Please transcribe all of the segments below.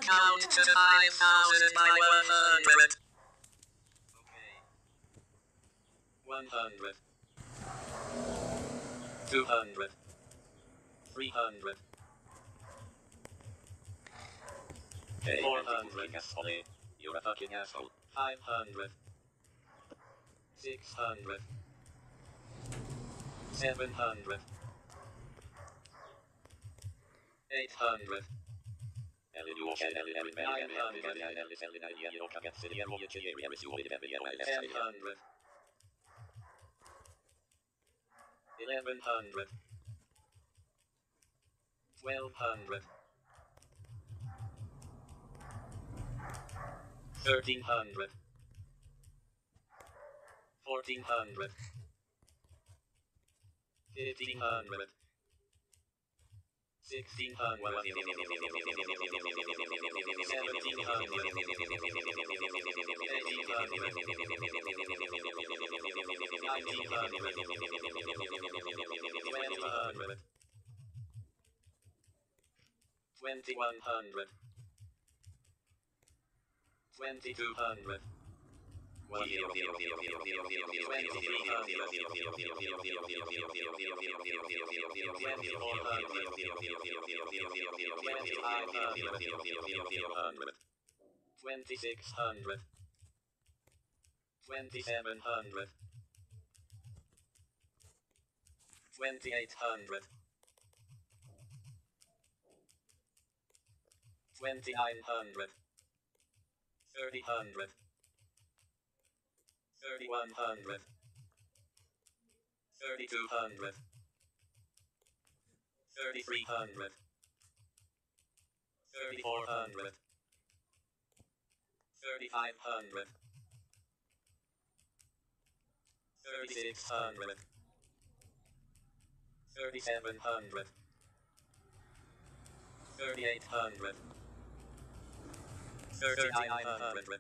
Count to 5,000 by 100. Okay. 100. 200. 300. 400. You're a fucking asshole. 500. 600. 700. 800. $10. 1100. 1200. 1300. 1400. 1500. 1600. 2100. 2200. 2600. 2700. 2800. 2900. 3000. 3100. 3200. 3300. 3400. 3500. 3600. 3700. 3800. 3900.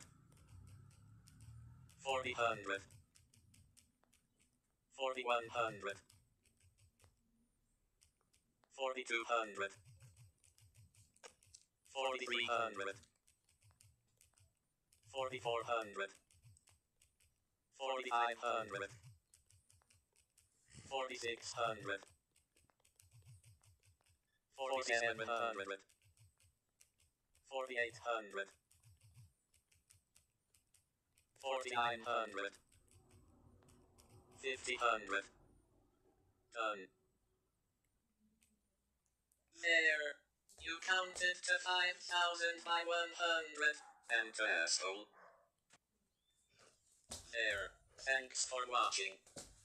4000. 4100. 4200. 4300. 4400. 4500. 4600. 4700. 4800. 4900. 5000. Done. There. You counted to 5,000 by 100. Enter, asshole. There. Thanks for watching.